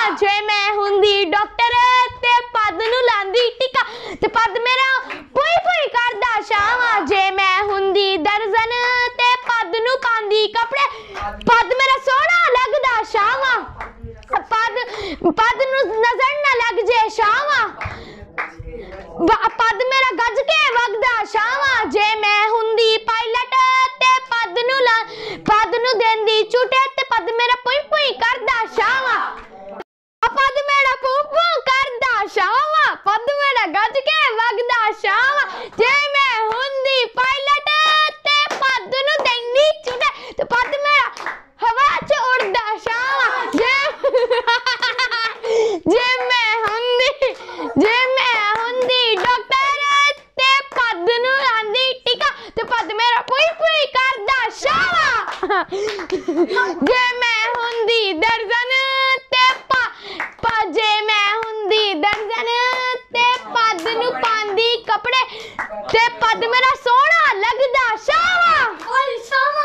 जे मैं हुंदी डॉक्टर ते पद नूं लांदी टिका ते पद मेरा पुई पुई करदा शावा जे मैं हुंदी दर्जन ते पद नूं पांदी कपड़े पद मेरा सोहना लगदा शावा पद पद नूं नजर ना लग जे शावा पद मेरा गज के वगदा शावा जे मैं हुंदी पायलट ते पद नूं देंदी झूटे ते पद मेरा पुई पुई करदा शावा पद मेरा पू पू करदा शावा पद मेरा गज के वगदा शावा जे मैं हुंदी पायलट ते पद नूं देंदी झूटे ते पद मेरा हवा च उड़दा शावा जे मैं हुंदी डॉक्टर ते पद नूं लांदी टिका ते पद मेरा पुई पुई करदा शावा जे मैं हुंदी दर्जन ते जे मैं हुंदी दर्जन ते पद नूं पांदी कपड़े ते पद मेरा सोहना लगदा शावा